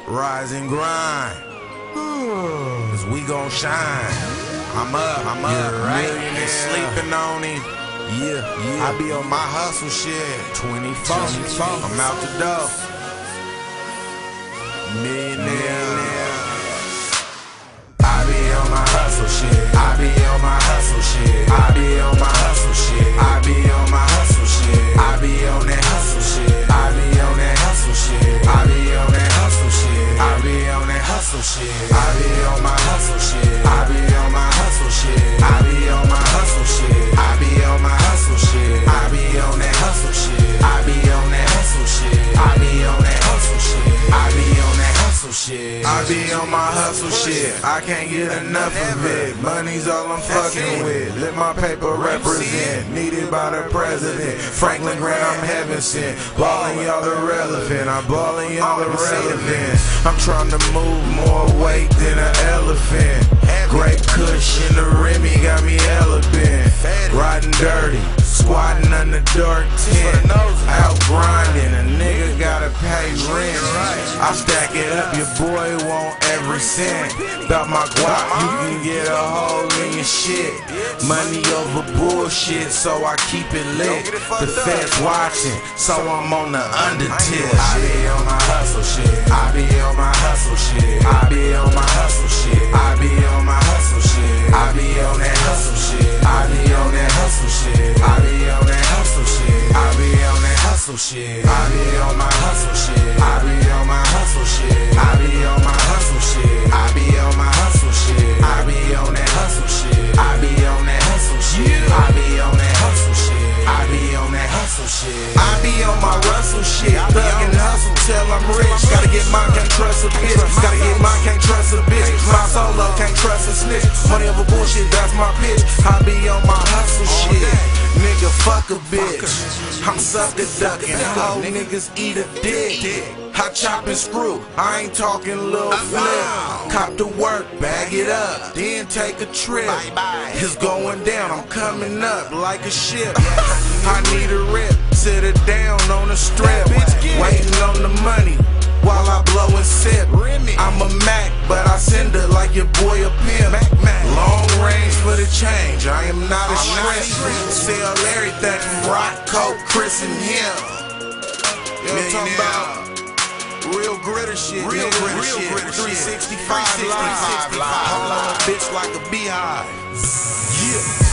rise and grind, 'cause we gon' shine. I'm up, right? Millionaire sleeping on him. Yeah. I be on my hustle shit. 24. I'm out the door. Millionaire. I be on my hustle shit. I be on my hustle shit. I be on my hustle shit. I be on my hustle shit. I be on that hustle shit. I be on that hustle shit. I be on that hustle shit. I be on that hustle shit. I be on my hustle shit. I be on my hustle shit. I be on my hustle shit. I be on my hustle shit. I be on that hustle shit. I be on that hustle shit. I be on that hustle shit. I be on that hustle shit. I be on my hustle shit. I can't get enough of it. Money's all I'm fucking with. Let my paper represent. Needed by the president. Franklin Grant, I'm heaven sent. Ballin' y'all irrelevant. I'm ballin' y'all irrelevant. I'm trying to move more weight than an elephant. Great Kush in the Remy got me elegant. Riding dirty, squatting under dark tent. Out grinding, a nigga gotta pay rent. I stack it up, your boy want every cent. About my guap, you can get a hole in your shit. Money over bullshit, so I keep it lit. The feds watching, so I'm on the undertip. I be on my hustle shit. I be on my hustle shit. I be on my hustle shit. I be on my hustle shit. I be on that hustle shit. I be on that hustle shit. I be on that hustle shit. I be on that hustle shit. I be on my hustle shit. I be on my hustle shit. I be on my hustle shit. I be on my hustle shit. I be on that hustle shit. I be on that hustle shit. I be on that hustle shit. I be on that hustle shit. I be on my Russell shit. Thug and hustle till I'm rich. Gotta get mine, can't trust a bitch. Gotta get mine, can't trust a bitch. My solo, can't trust a snitch. Money over bullshit, that's my pitch. I be on my hustle shit. Nigga, fuck a bitch. I'm sucker ducking. Hoe niggas eat a dick. I chop and screw, I ain't talking little flip. Cop to work, bag it up, then take a trip. It's going down, I'm coming up like a ship. I need a rip, sit it down on the strip. Waiting on the money while I blow and sip. I'm a Mac, but I send it like your boy a pimp. Long range for the change, I am not a shrimp. Sell everything from rock, coke, Chris and him. You know what I'm talking about? Real gritter shit, real gritter shit. 365 live. Hold on a bitch like a beehive. Yeah.